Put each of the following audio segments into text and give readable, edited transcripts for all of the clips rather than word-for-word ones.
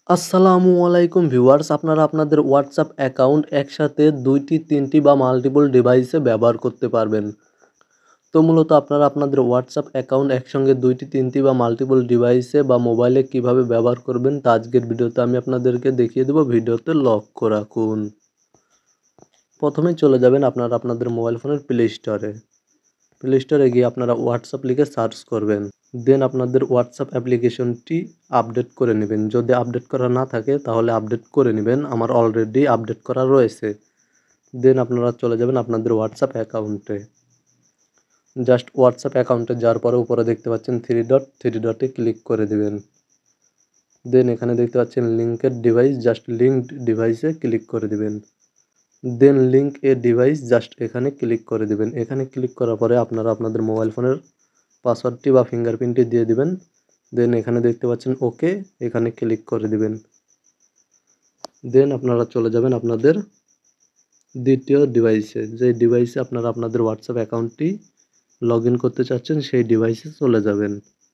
আসসালামু আলাইকুম ভিউয়ার্স, আপনারা আপনাদের হোয়াটসঅ্যাপ অ্যাকাউন্ট একসাথে ২টি ৩টি বা মাল্টিপল ডিভাইসে ব্যবহার করতে পারবেন। তো মূলত আপনারা আপনাদের হোয়াটসঅ্যাপ অ্যাকাউন্ট একসঙ্গে ২টি ৩টি বা মাল্টিপল ডিভাইসে বা মোবাইলে কিভাবে ব্যবহার করবেন তা আজকের ভিডিওতে আমি আপনাদেরকে দেখিয়ে দেব। ভিডিওতে লক্ষ্য রাখুন। প্রথমেই চলে যাবেন আপনারা আপনাদের মোবাইল ফোনের প্লে স্টোরে গিয়ে আপনারা হোয়াটসঅ্যাপ লিখে সার্চ করবেন। দেন আপনাদের হোয়াটসঅ্যাপ অ্যাপ্লিকেশনটি আপডেট করে নেবেন। যদি আপডেট করা না থাকে তাহলে আপডেট করে নেবেন। আমার অলরেডি আপডেট করা রয়েছে। দেন আপনারা চলে যাবেন আপনাদের হোয়াটসঅ্যাপ অ্যাকাউন্টে। জাস্ট হোয়াটসঅ্যাপ অ্যাকাউন্টে যাওয়ার পরে উপরে দেখতে পাচ্ছেন থ্রি ডটে ক্লিক করে দেবেন। দেন এখানে দেখতে পাচ্ছেন লিঙ্কের ডিভাইস, জাস্ট লিঙ্কড ডিভাইসে ক্লিক করে দেবেন। Then link a device, just এখানে ক্লিক করে দেবেন। এখানে ক্লিক করার পরে আপনারা আপনাদের মোবাইল ফোনের পাসওয়ার্ডটি বা ফিঙ্গারপ্রিন্টটি দিয়ে দিবেন। দেন এখানে দেখতে পাচ্ছেন ওকে, এখানে ক্লিক করে দিবেন। দেন আপনারা চলে যাবেন আপনাদের দ্বিতীয় ডিভাইসে, যে ডিভাইসে আপনারা আপনাদের হোয়াটসঅ্যাপ অ্যাকাউন্টটি লগ ইন করতে চাচ্ছেন সেই ডিভাইসে চলে যাবেন।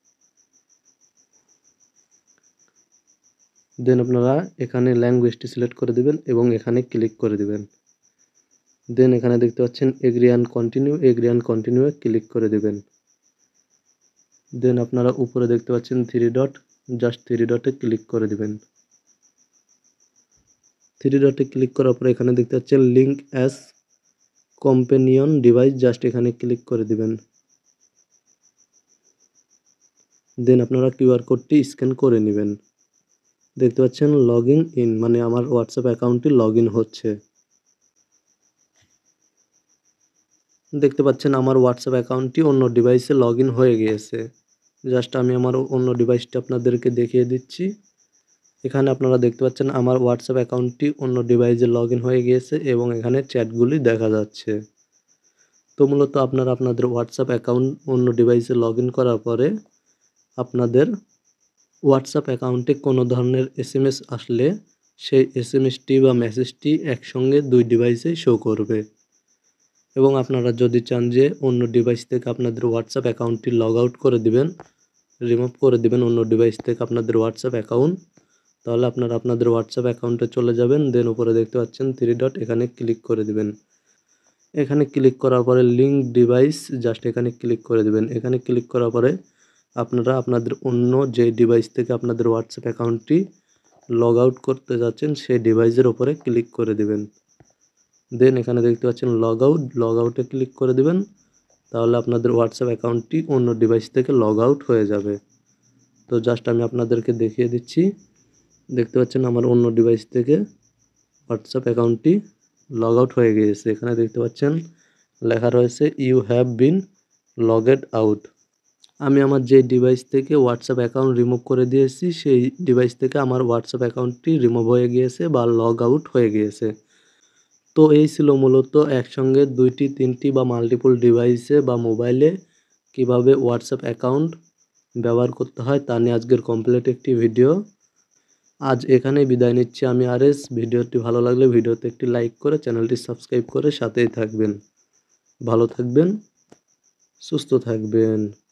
দেন আপনারা এখানে ল্যাঙ্গুয়েজটি সিলেক্ট করে দিবেন এবং এখানে ক্লিক করে দিবেন। দেন এখানে দেখতে পাচ্ছেন এগ্রি অ্যান্ড কন্টিনিউয়ে ক্লিক করে দিবেন। দেন আপনারা উপরে দেখতে পাচ্ছেন থ্রি ডট, জাস্ট থ্রি ডটে ক্লিক করে দিবেন। থ্রি ডটে ক্লিক করার পরে এখানে দেখতে পাচ্ছেন link as companion device, just এখানে ক্লিক করে দিবেন। দেন আপনারা কিউআর কোডটি স্ক্যান করে নেবেন। দেখতে পাচ্ছেন লগইন ইন, মানে আমার হোয়াটসঅ্যাপ অ্যাকাউন্টটি লগ ইন হচ্ছে। দেখতে পাচ্ছেন আমার হোয়াটসঅ্যাপ অ্যাকাউন্টটি অন্য ডিভাইসে লগ ইন হয়ে গিয়েছে। জাস্ট আমি আমার অন্য ডিভাইসটি আপনাদেরকে দেখিয়ে দিচ্ছি। এখানে আপনারা দেখতে পাচ্ছেন আমার হোয়াটসঅ্যাপ অ্যাকাউন্টটি অন্য ডিভাইসে লগ ইন হয়ে গিয়েছে এবং এখানে চ্যাটগুলি দেখা যাচ্ছে। তো মূলত আপনারা আপনাদের হোয়াটসঅ্যাপ অ্যাকাউন্ট অন্য ডিভাইসে লগ ইন করার পরে আপনাদের হোয়াটসঅ্যাপ অ্যাকাউন্টে কোনো ধরনের এসএমএস আসলে সেই এসএমএসটি বা মেসেজটি একসঙ্গে দুই ডিভাইসেই শো করবে। এবং আপনারা যদি চান যে অন্য ডিভাইস থেকে আপনাদের হোয়াটসঅ্যাপ অ্যাকাউন্টটি লগ আউট করে দিবেন, রিমুভ করে দিবেন অন্য ডিভাইস থেকে আপনাদের হোয়াটসঅ্যাপ অ্যাকাউন্ট, তাহলে আপনারা আপনাদের হোয়াটসঅ্যাপ অ্যাকাউন্টে চলে যাবেন। দেন উপরে দেখতে পাচ্ছেন থ্রি ডট, এখানে ক্লিক করে দিবেন। এখানে ক্লিক করার পরে লিঙ্ক ডিভাইস, জাস্ট এখানে ক্লিক করে দিবেন। এখানে ক্লিক করার পরে আপনারা আপনাদের অন্য যে ডিভাইস থেকে আপনাদের হোয়াটসঅ্যাপ অ্যাকাউন্টটি লগ আউট করতে যাচ্ছেন সেই ডিভাইসের উপরে ক্লিক করে দিবেন। দেন এখানে দেখতে পাচ্ছেন লগ আউটে ক্লিক করে দিবেন। তাহলে আপনাদের হোয়াটসঅ্যাপ অ্যাকাউন্টটি অন্য ডিভাইস থেকে লগ আউট হয়ে যাবে। তো জাস্ট আমি আপনাদেরকে দেখিয়ে দিচ্ছি। দেখতে পাচ্ছেন আমার অন্য ডিভাইস থেকে হোয়াটসঅ্যাপ অ্যাকাউন্টটি লগ আউট হয়ে গিয়েছে। এখানে দেখতে পাচ্ছেন লেখা রয়েছে you have been logged out. আমি আমার যে ডিভাইস থেকে হোয়াটসঅ্যাপ অ্যাকাউন্ট রিমুভ করে দিয়েছি সেই ডিভাইস থেকে আমার হোয়াটসঅ্যাপ অ্যাকাউন্টটি রিমুভ হয়ে গিয়েছে বা লগ আউট হয়ে গিয়েছে। তো এই ছিল মূলত একসঙ্গে ২টি ৩টি বা মাল্টিপল ডিভাইসে বা মোবাইলে কিভাবে হোয়াটসঅ্যাপ অ্যাকাউন্ট ব্যবহার করতে হয় তা নিয়ে আজকের কমপ্লিট একটি ভিডিও। আজ এখানেই বিদায় নিচ্ছি আমি আরএস। ভিডিওটি ভালো লাগলে ভিডিওতে একটি লাইক করে চ্যানেলটি সাবস্ক্রাইব করে সাথেই থাকবেন। ভালো থাকবেন, সুস্থ থাকবেন।